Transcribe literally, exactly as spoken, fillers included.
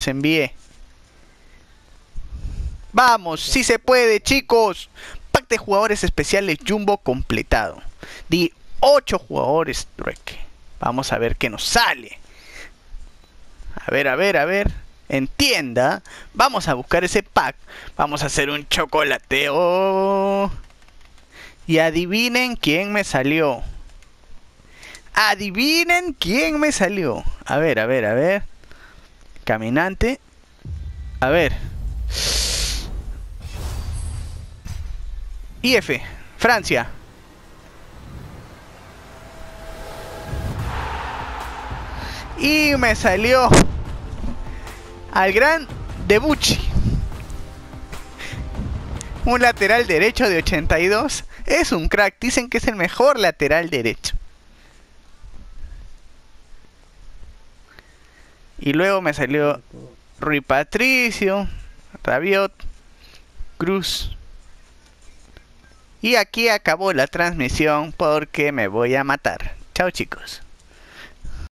envié. Vamos, sí se puede, chicos. Pack de jugadores especiales Jumbo completado. Di ocho jugadores trueque. Vamos a ver qué nos sale. A ver, a ver, a ver. En tienda. Vamos a buscar ese pack. Vamos a hacer un chocolateo. Y adivinen quién me salió. Adivinen quién me salió. A ver, a ver, a ver. Caminante. A ver. I F. Francia. Y me salió al gran Debuchy. Un lateral derecho de ochenta y dos. Es un crack. Dicen que es el mejor lateral derecho. Y luego me salió Rui Patricio, Rabiot, Cruz. Y aquí acabó la transmisión porque me voy a matar. Chao, chicos.